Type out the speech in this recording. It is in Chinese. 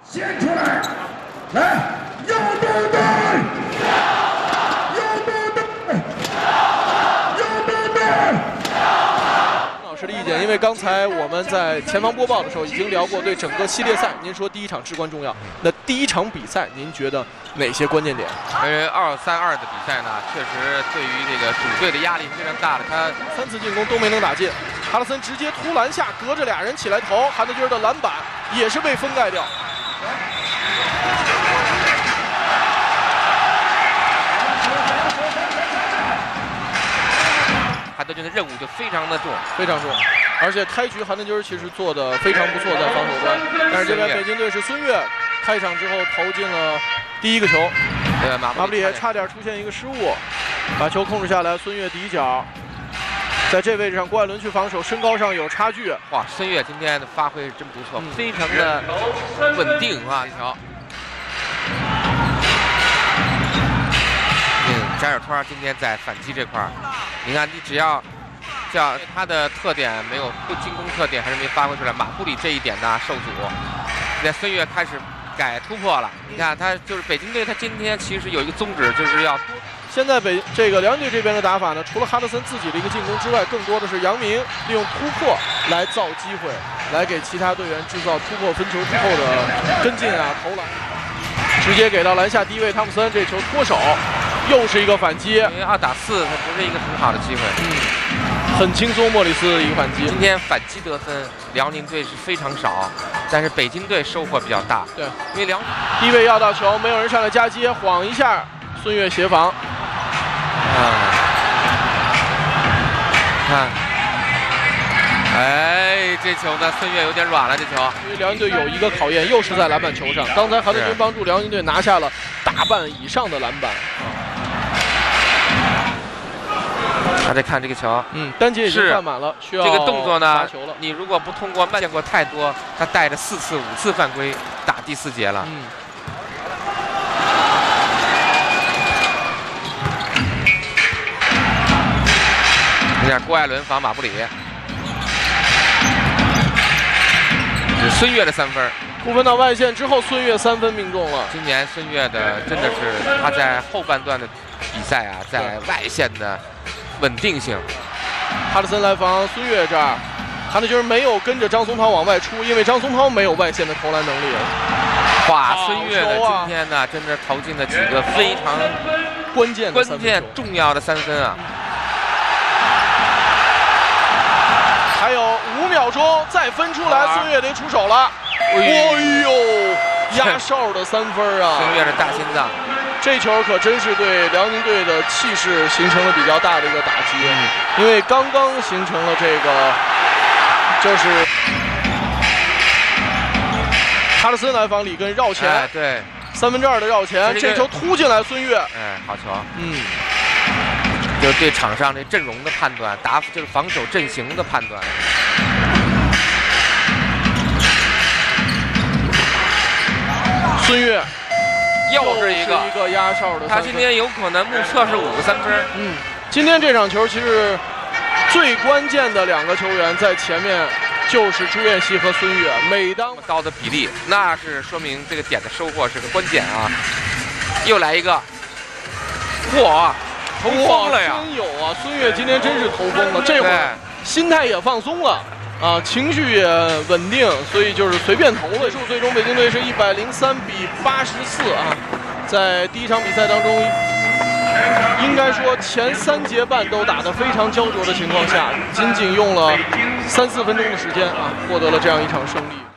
献出来，来，右部队，右部队，右部队。 老师的意见，因为刚才我们在前方播报的时候已经聊过对整个系列赛，您说第一场至关重要。那第一场比赛，您觉得哪些关键点 2-3-2的比赛呢，确实对于这个主队的压力非常大的。他 3次进攻都没能打进，哈德森直接突篮下，隔着俩人起来投，韩德君的篮板也是被封盖掉。 韩德君的任务就非常的重， 非常重，而且开局韩德君其实做的非常不错，在防守端。但是这边北京队是孙悦，开场之后投进了第一个球，马布里差点出现一个失误，把球控制下来，孙悦底角，在这位置上郭艾伦去防守，身高上有差距。 哇，孙悦今天的发挥是真不错，非常的稳定啊！这条，翟小川今天在反击这块儿，你看，你只要叫他的特点没有进攻特点还是没发挥出来，马布里这一点呢受阻。现在孙悦开始改突破了，你看他就是北京队，他今天其实有一个宗旨，就是要。 现在这个辽宁队这边的打法呢，除了哈德森自己的一个进攻之外，更多的是杨明利用突破来造机会，来给其他队员制造突破分球之后的跟进啊、投篮，直接给到篮下第一位汤普森，这球脱手，又是一个反击。 因为2打4，它不是一个很好的机会。 很轻松，莫里斯的一个反击。 今天反击得分，辽宁队是非常少，但是北京队收获比较大。 对， 因为第一位要到球，没有人上来夹接，晃一下，孙悦协防。 看，哎，这球呢，孙悦有点软了，这球。 因为辽宁队有一个考验，又是在篮板球上。刚才韩德君帮助辽宁队拿下了大半以上的篮板。 大家看这个球， 单节已经犯满了，需要这个动作呢， 球了。 你如果不通过见过太多，他带着4次、5次犯规打第4节了。你看郭艾伦防马布里，孙悦的3分， 突分到外线之后，孙悦3分命中了。 今年孙悦的真的是他在后半段的比赛啊，在外线的稳定性。 哈德森来防孙悦这儿，韩德君没有跟着张松涛往外出，因为张松涛没有外线的投篮能力。 哇，孙悦的今天呢，真的投进了几个非常关键重要的3分啊！ 还有5秒钟，再分出来，孙悦得出手了。哎呦，压哨的3分啊！ 孙悦是大心脏。 这球可真是对辽宁队的气势形成了比较大的一个打击，因为刚刚形成了这个，就是哈德森来防里根绕前， 对 ，2/3的绕前，这球突进来，孙悦， 好球，就是对场上这阵容的判断，就是防守阵型的判断。 孙悦。 又是一个压哨的， 他今天有可能目测是5个3分。 今天这场球其实最关键的2个球员在前面就是朱彦西和孙悦。每当高的比例，那是说明这个点的收获是个关键啊！又来一个，哇，投疯了呀！ 真有啊，孙悦今天真是投疯了，这会儿心态也放松了。情绪也稳定，所以就是随便投了。最终北京队是103比84啊，在第一场比赛当中，应该说前3节半都打得非常焦灼的情况下，仅仅用了3-4分钟的时间啊，获得了这样一场胜利。